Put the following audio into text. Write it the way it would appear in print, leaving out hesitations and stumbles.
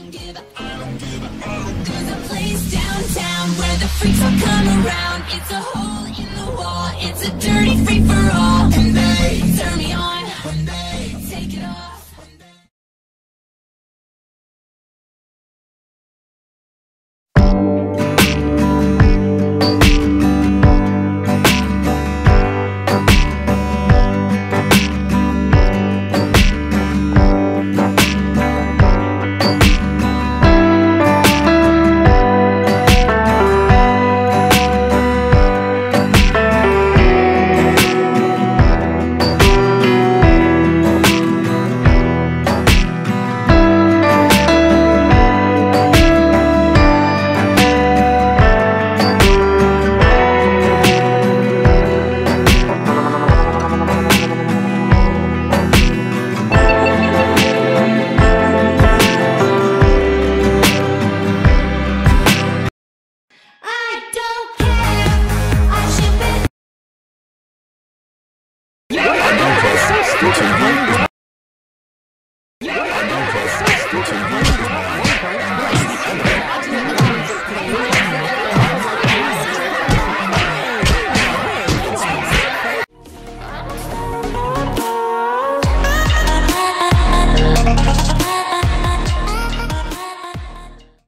There's a place downtown where the freaks all come around. It's a hole in the wall, it's a dirty free for all, and they turn me on.